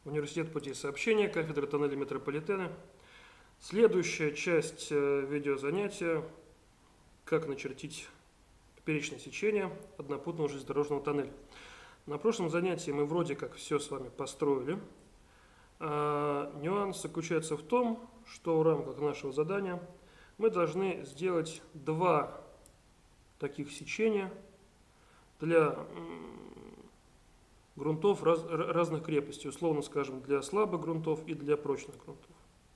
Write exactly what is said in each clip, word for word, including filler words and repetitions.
Университет путей сообщения, кафедра тоннелей метрополитена. Следующая часть видеозанятия – как начертить поперечное сечение однопутного железнодорожного тоннеля. На прошлом занятии мы вроде как все с вами построили. А нюанс заключается в том, что в рамках нашего задания мы должны сделать два таких сечения для грунтов раз, разных крепостей, условно скажем, для слабых грунтов и для прочных грунтов.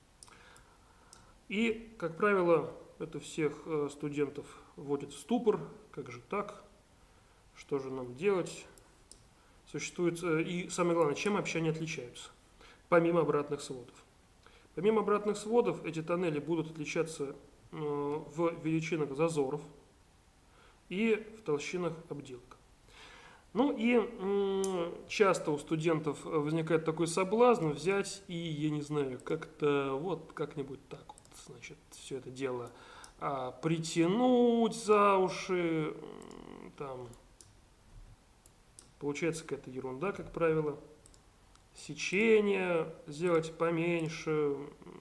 И, как правило, это всех студентов вводит в ступор. Как же так? Что же нам делать? Существует, и самое главное, чем вообще они отличаются, помимо обратных сводов. Помимо обратных сводов, эти тоннели будут отличаться в величинах зазоров и в толщинах обделок. Ну и м, часто у студентов возникает такой соблазн взять и, я не знаю, как-то вот как-нибудь так вот, значит, все это дело а, притянуть за уши, там, получается какая-то ерунда, как правило, сечение сделать поменьше,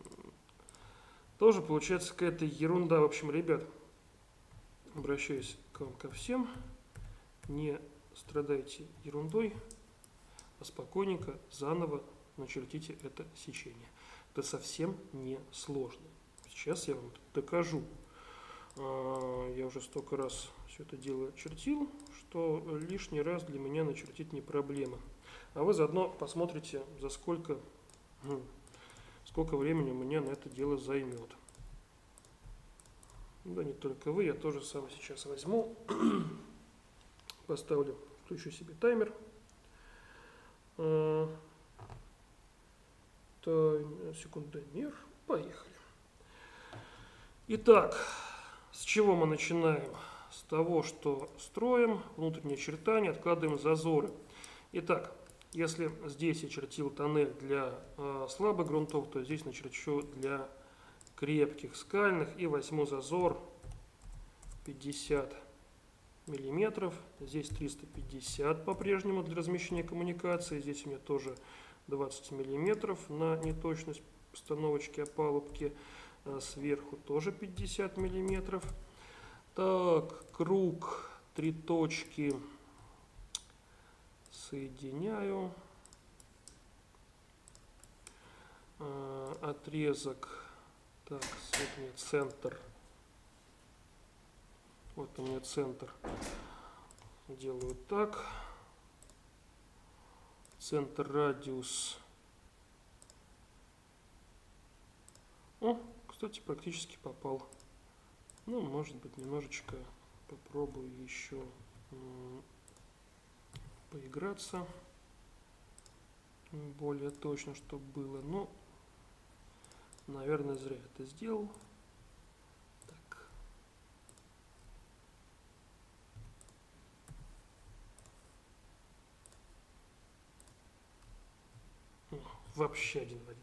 тоже получается какая-то ерунда. В общем, ребят, обращаюсь к вам ко всем, не страдайте ерундой, а спокойненько заново начертите это сечение. Это совсем не сложно. Сейчас я вам докажу. Я уже столько раз все это дело чертил, что лишний раз для меня начертить не проблема. А вы заодно посмотрите, за сколько, сколько времени у меня на это дело займет. Да не только вы, я тоже сам сейчас возьму, поставлю, включу себе таймер. Секундомер, поехали. Итак, с чего мы начинаем? С того, что строим внутренние очертания, откладываем зазоры. Итак, если здесь я чертил тоннель для э, слабых грунтов, то здесь начерчу для крепких скальных и возьму зазор пятьдесят миллиметров. Здесь триста пятьдесят по-прежнему для размещения коммуникации. Здесь у меня тоже двадцать миллиметров на неточность постановочки опалубки. Сверху тоже пятьдесят миллиметров. Так, круг, три точки соединяю. А, отрезок, так, вот у меня центр. Вот у меня центр. Делаю так. Центр, радиус. О, кстати, практически попал. Ну, может быть, немножечко попробую еще поиграться. Более точно, чтобы было. Но, наверное, зря это сделал. Так. О, вообще один в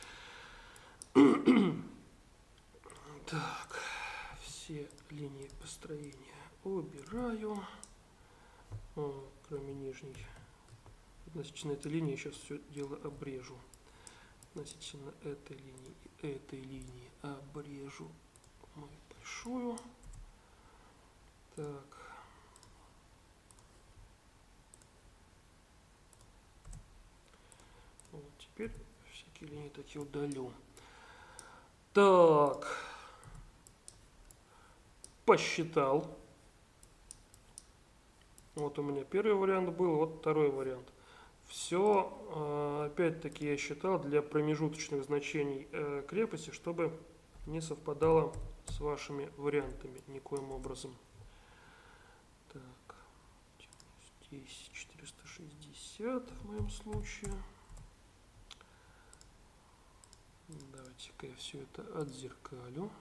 один. Так, все линии построения убираю, О, кроме нижней. Относительно этой линии сейчас все дело обрежу. Относительно этой линии и этой линии обрежу мою большую. Так. Вот теперь всякие линии такие удалю. Так. Посчитал. Вот у меня первый вариант был, вот второй вариант. Все, опять-таки, я считал для промежуточных значений крепости, чтобы не совпадало с вашими вариантами никоим образом. Так, здесь четыреста шестьдесят в моем случае. Давайте-ка я все это отзеркалю.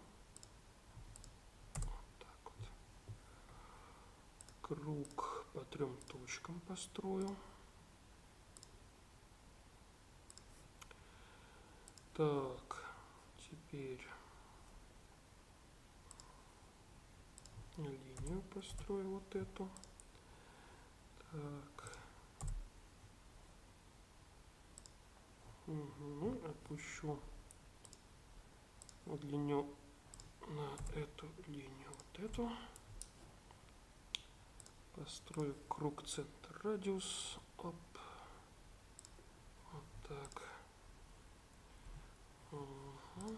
Круг по трем точкам построю. Так, теперь линию построю вот эту. Так. Угу, опущу, удлиню на эту линию вот эту. Построю круг, центр, радиус. Оп. Вот так. Угу.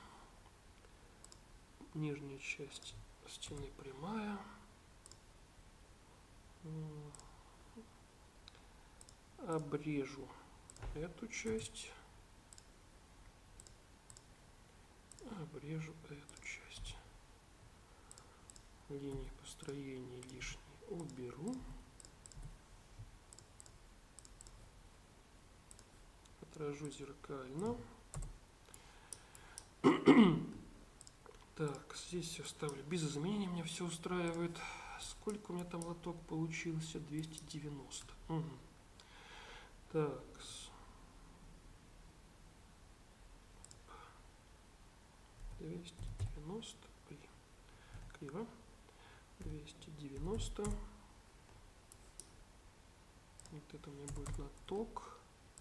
Нижняя часть стены прямая. Обрежу эту часть. Обрежу эту часть. Линии построения лишние уберу. Отражу зеркально. Так, здесь все ставлю без изменений, меня все устраивает. Сколько у меня там лоток получился? двести девяносто. Угу. Так. двести девяносто. Ой, криво. двести девяносто. Вот это у меня будет лоток.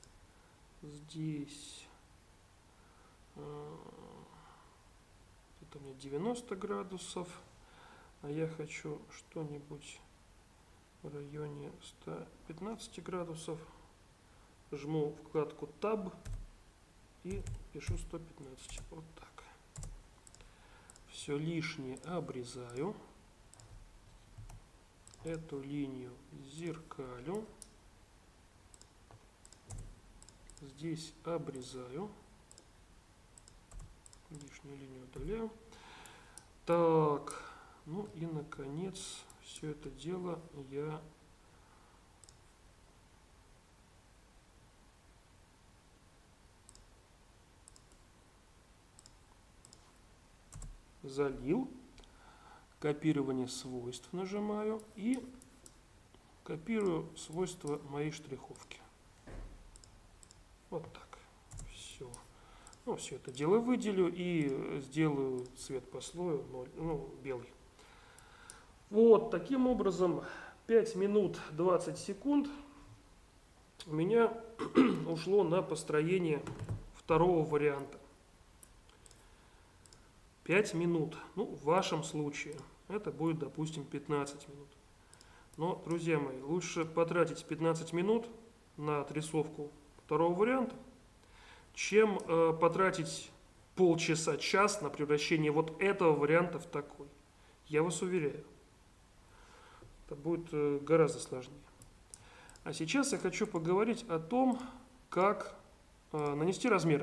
Здесь э, это у меня девяносто градусов. А я хочу что-нибудь в районе ста пятнадцати градусов. Жму вкладку Tab и пишу сто пятнадцать. Вот так. Все лишнее обрезаю. Эту линию зеркалю. Здесь обрезаю. Лишнюю линию удаляю. Так. Ну и наконец все это дело я залил. Копирование свойств нажимаю и копирую свойства моей штриховки. Вот так. Все. Ну, все это дело выделю и сделаю цвет по слою ноль, ну, белый. Вот таким образом пять минут двадцать секунд у меня ушло на построение второго варианта. пять минут. Ну, в вашем случае это будет, допустим, пятнадцать минут. Но, друзья мои, лучше потратить пятнадцать минут на отрисовку второго варианта, чем э, потратить полчаса, час на превращение вот этого варианта в такой. Я вас уверяю, это будет э, гораздо сложнее. А сейчас я хочу поговорить о том, как э, нанести размеры.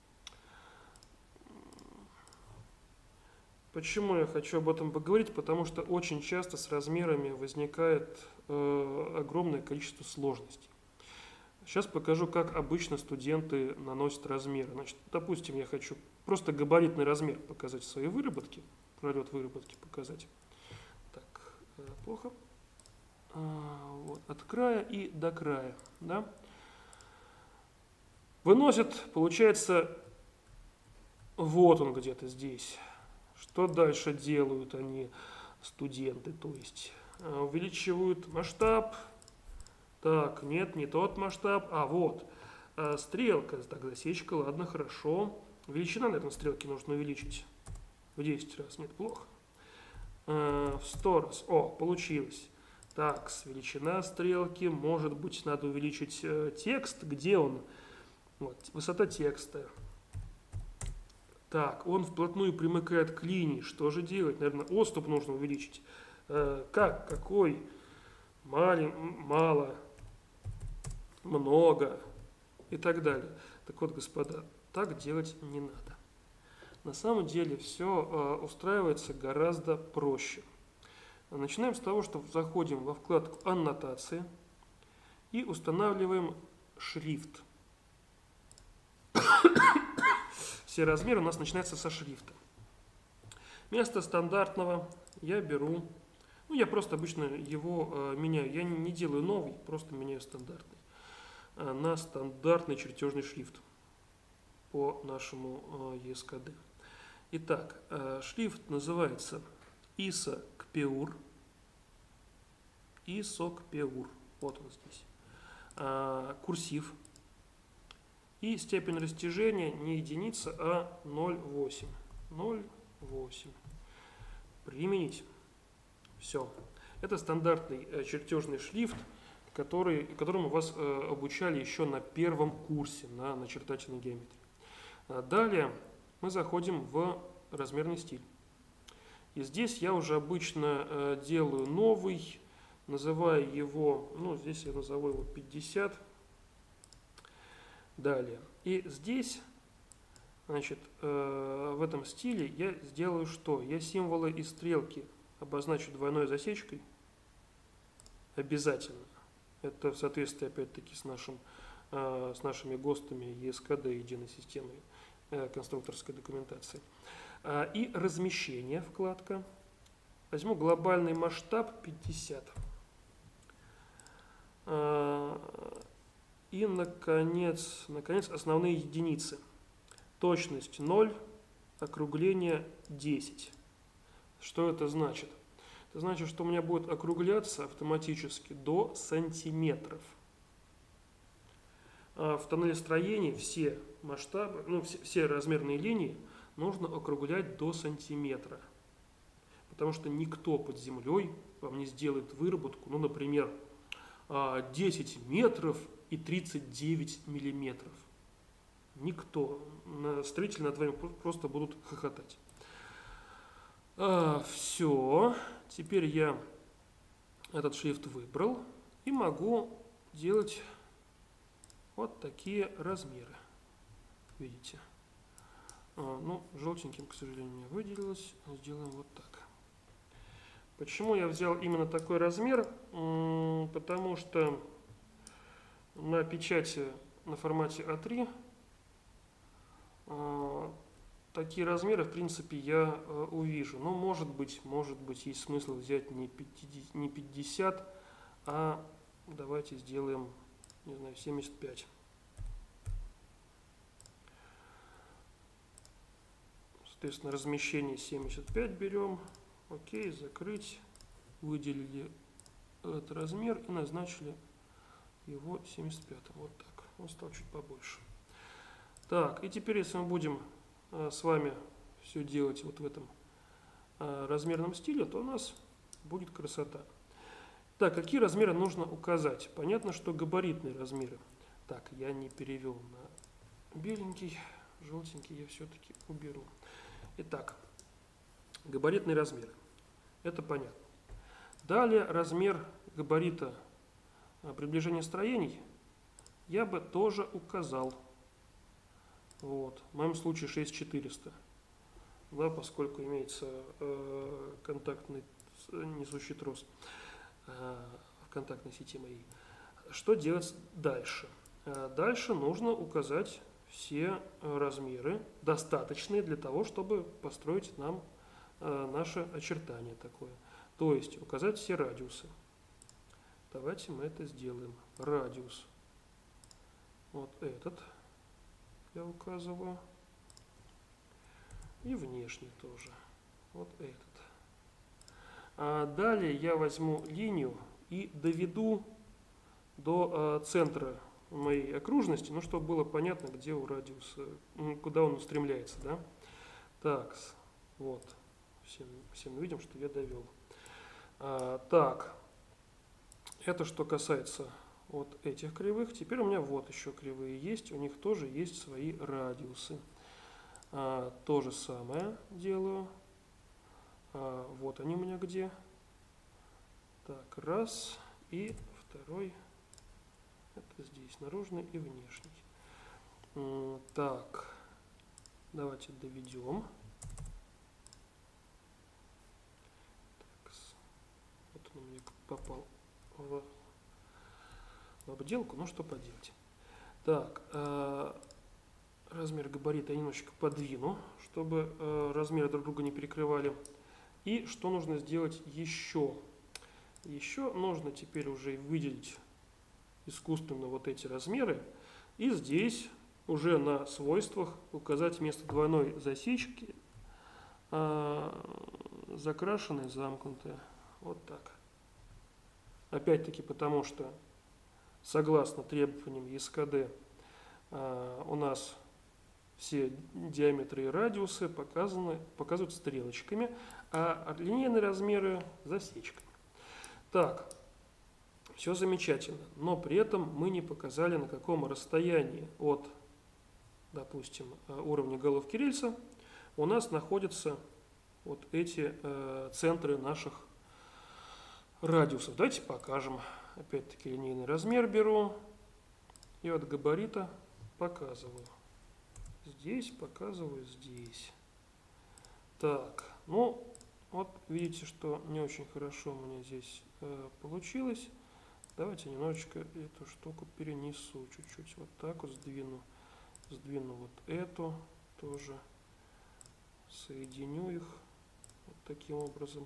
Почему я хочу об этом поговорить? Потому что очень часто с размерами возникает э, огромное количество сложностей. Сейчас покажу, как обычно студенты наносят размеры. Значит, допустим, я хочу просто габаритный размер показать в своей выработке, пролет выработки показать. Так, э, плохо. А, вот, от края и до края. Да? Выносят, получается, вот он где-то здесь. Что дальше делают они, студенты? То есть увеличивают масштаб. Так, нет, не тот масштаб. А, вот. А, стрелка. Так, засечка, ладно, хорошо. Величина, наверное, стрелки нужно увеличить в десять раз. Нет, плохо. А, в сто раз. О, получилось. Так, с величина стрелки. Может быть, надо увеличить э, текст. Где он? Вот, высота текста. Так, он вплотную примыкает к линии. Что же делать? Наверное, отступ нужно увеличить. Э, как? Какой? Малень, мало, много и так далее. Так вот, господа, так делать не надо. На самом деле все э, устраивается гораздо проще. Начинаем с того, что заходим во вкладку «Аннотации» и устанавливаем шрифт. Все размеры у нас начинаются со шрифта. Вместо стандартного я беру, ну я просто обычно его э, меняю, я не, не делаю новый, просто меняю стандартный, э, на стандартный чертежный шрифт по нашему э, и эс ка дэ. Итак, э, шрифт называется Исокпеур. Исокпеур, вот он здесь. Э, курсив. И степень растяжения не единица, а ноль целых восемь. ноль целых восемь. Применить. Все. Это стандартный э, чертежный шрифт, который, которому вас э, обучали еще на первом курсе на начертательной геометрии. А далее мы заходим в размерный стиль. И здесь я уже обычно э, делаю новый, называю его, ну здесь я назову его пятьдесят. Далее. И здесь, значит, э, в этом стиле я сделаю что? Я символы и стрелки обозначу двойной засечкой. Обязательно. Это в соответствии, опять-таки, с, нашим, э, с нашими ГОСТами и эс ка дэ, единой системой э, конструкторской документации. Э, и размещение, вкладка. Возьму глобальный масштаб пятьдесят. Э, и, наконец, наконец, основные единицы. Точность ноль, округление десять. Что это значит? Это значит, что у меня будет округляться автоматически до сантиметров. А в тоннелестроении все масштабы, ну, все, все размерные линии нужно округлять до сантиметра. Потому что никто под землей вам не сделает выработку, ну, например, десять метров и тридцать девять миллиметров. Никто. Строители над вами просто будут хохотать. А, все. Теперь я этот шрифт выбрал и могу делать вот такие размеры. Видите? А, ну, желтеньким, к сожалению, не выделилось. Сделаем вот так. Почему я взял именно такой размер? М-м, потому что на печати на формате а три а, такие размеры, в принципе, я э, увижу. Но, может быть, может быть, есть смысл взять не пятьдесят, не пятьдесят, а давайте сделаем, не знаю, семьдесят пять. Соответственно, размещение семьдесят пять берем. Окей, закрыть. Выделили этот размер и назначили его семьдесят пять. Вот так. Он стал чуть побольше. Так, и теперь, если мы будем с вами все делать вот в этом а, размерном стиле, то у нас будет красота. Так, какие размеры нужно указать? Понятно, что габаритные размеры. Так, я не перевел на беленький, желтенький я все-таки уберу. Итак, габаритные размеры. Это понятно. Далее размер габарита а, приближения строений я бы тоже указал. Вот. В моем случае шесть тысяч четыреста, да, поскольку имеется э, контактный несущий трос э, в контактной сети моей. Что делать дальше? Э, дальше нужно указать все размеры, достаточные для того, чтобы построить нам э, наше очертание такое. То есть указать все радиусы. Давайте мы это сделаем. Радиус. Вот этот я указываю. И внешний тоже. Вот этот. А далее я возьму линию и доведу до а, центра моей окружности, ну, чтобы было понятно, где у радиуса, куда он устремляется, да. Так, вот. Все, все мы видим, что я довел. А, так. Это что касается вот этих кривых. Теперь у меня вот еще кривые есть. У них тоже есть свои радиусы. А, то же самое делаю. А, вот они у меня где. Так, раз. И второй. Это здесь, наружный и внешний. Так. Давайте доведем. Так, вот он у меня попал в... в обделку, ну что поделать. Так, э, размер габарита я немножечко подвину, чтобы э, размеры друг друга не перекрывали. И что нужно сделать еще? Еще нужно теперь уже выделить искусственно вот эти размеры. И здесь уже на свойствах указать вместо двойной засечки э, закрашенные, замкнутые. Вот так. Опять-таки потому что согласно требованиям эс ка дэ, он нас все диаметры и радиусы показаны, показывают стрелочками, а линейные размеры засечками. Так, все замечательно, но при этом мы не показали, на каком расстоянии от, допустим, уровня головки рельса у нас находятся вот эти э, центры наших радиусов. Давайте покажем. Опять-таки линейный размер беру и от габарита показываю. Здесь показываю, здесь. Так, ну вот видите, что не очень хорошо у меня здесь э, получилось. Давайте немножечко эту штуку перенесу чуть-чуть. Вот так вот сдвину. Сдвину вот эту тоже. Соединю их вот таким образом.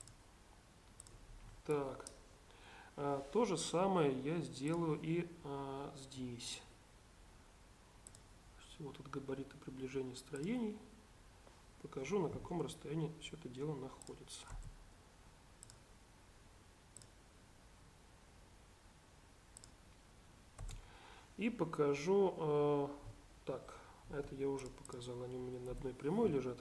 Так. А, то же самое я сделаю и а, здесь. Вот от габарита приближения строений. Покажу, на каком расстоянии все это дело находится. И покажу, э, так, это я уже показал, они у меня на одной прямой лежат.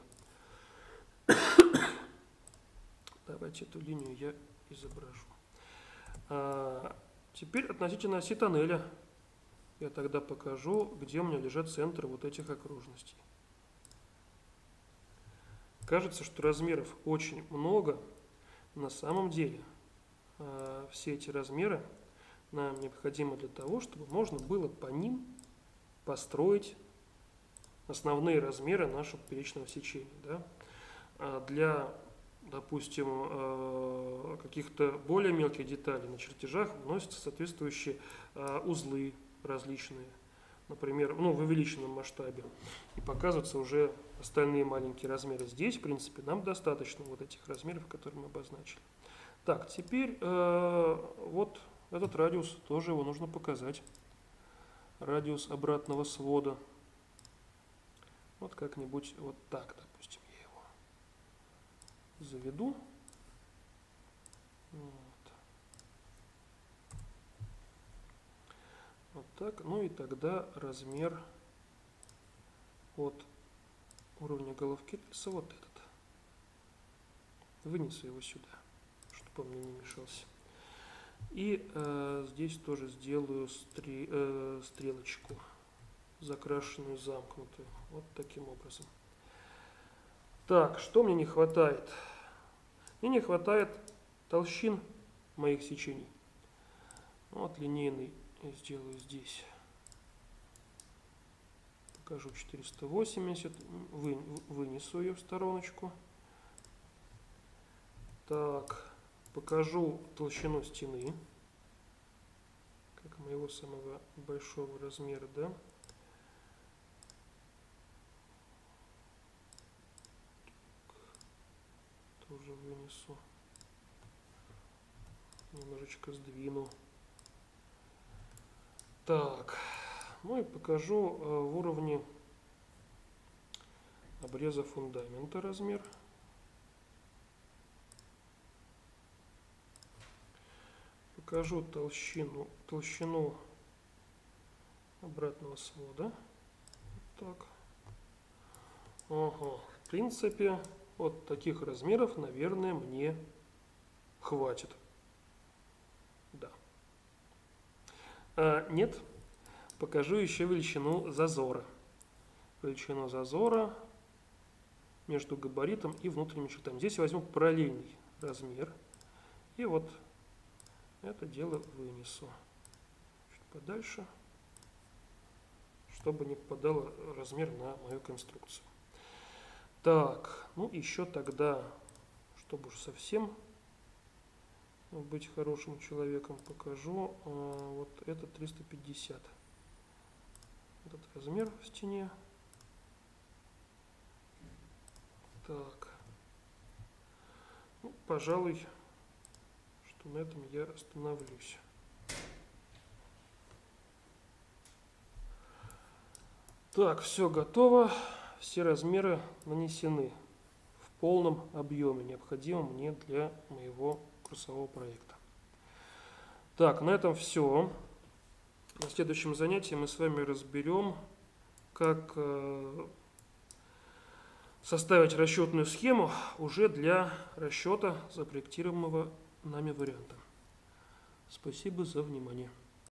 Давайте эту линию я изображу. А, теперь относительно оси тоннеля я тогда покажу, где у меня лежат центры вот этих окружностей. Кажется, что размеров очень много. На самом деле э, все эти размеры нам необходимы для того, чтобы можно было по ним построить основные размеры нашего поперечного сечения. Да? А для, допустим, э, каких-то более мелких деталей на чертежах вносятся соответствующие э, узлы различные, например, ну, в увеличенном масштабе, и показываются уже остальные маленькие размеры. Здесь, в принципе, нам достаточно вот этих размеров, которые мы обозначили. Так, теперь э, вот этот радиус, тоже его нужно показать. Радиус обратного свода. Вот как-нибудь вот так, допустим, я его заведу. Вот. Вот так. Ну и тогда размер от уровня головки рельса вот этот. Вынесу его сюда, чтобы он мне не мешался. И э, здесь тоже сделаю стри, э, стрелочку, закрашенную, замкнутую. Вот таким образом. Так, что мне не хватает? Мне не хватает толщин моих сечений. Вот линейный я сделаю здесь. Покажу четыреста восемьдесят, вы, вынесу ее в стороночку. Так, покажу толщину стены, как моего самого большого размера, да. Тоже вынесу. Немножечко сдвину. Так, ну и покажу э, в уровне обреза фундамента размер. Покажу толщину, толщину обратного свода. Вот так. Ага. В принципе, вот таких размеров, наверное, мне хватит. Да. А, нет, покажу еще величину зазора. Величину зазора между габаритом и внутренними чертами. Здесь я возьму параллельный размер. И вот это дело вынесу чуть подальше, чтобы не попадал размер на мою конструкцию. Так, ну еще тогда, чтобы уж совсем быть хорошим человеком, покажу а, вот это триста пятьдесят. Этот размер в стене. Так, ну, пожалуй, что на этом я остановлюсь. Так, все готово. Все размеры нанесены в полном объеме, необходимом мне для моего курсового проекта. Так, на этом все. На следующем занятии мы с вами разберем как составить расчетную схему уже для расчета запроектируемого нами варианта. Спасибо за внимание.